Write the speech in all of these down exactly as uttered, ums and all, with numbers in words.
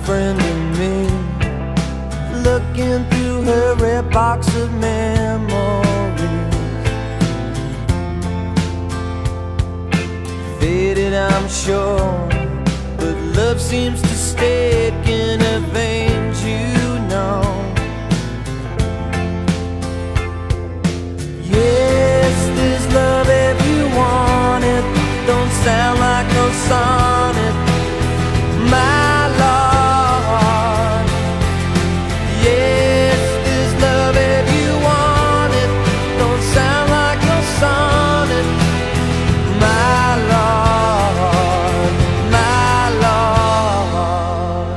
friend in me, looking through her red box of memories. Faded, I'm sure, but love seems to stick in her veins, you know. Yes, there's love if you want it. Don't sound like no sonnet, my Lord. Yes, there's love if you want it. Don't sound like no sonnet, my Lord, my Lord.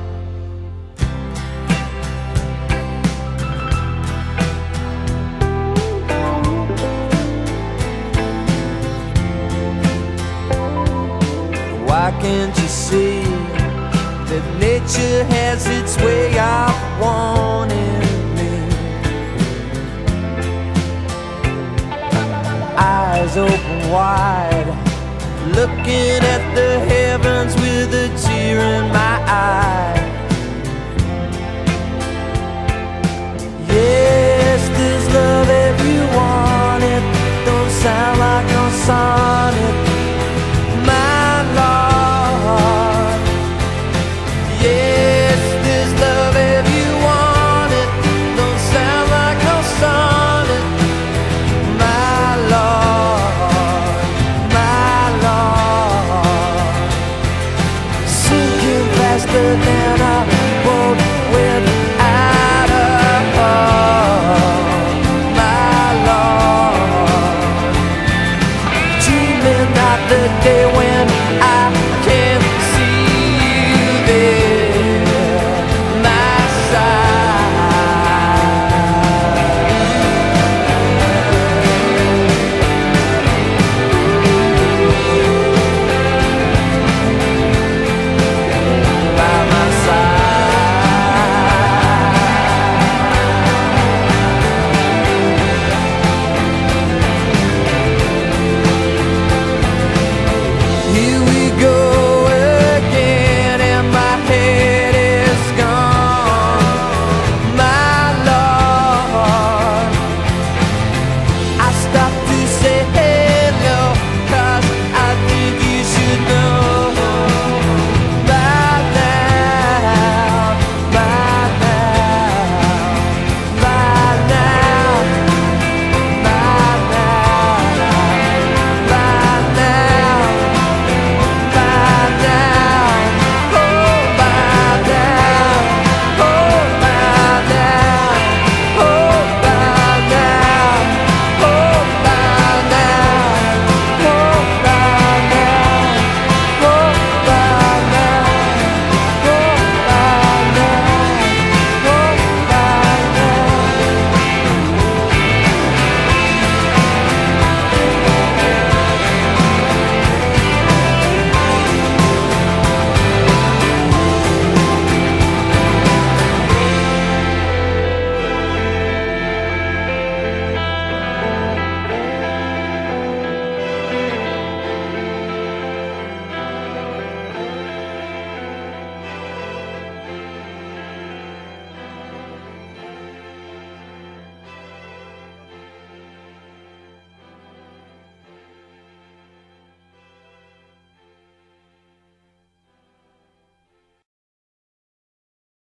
Why can't you see that nature has its way of wanting me? Eyes open wide, looking at the heavens with a tear in my eye. Yeah.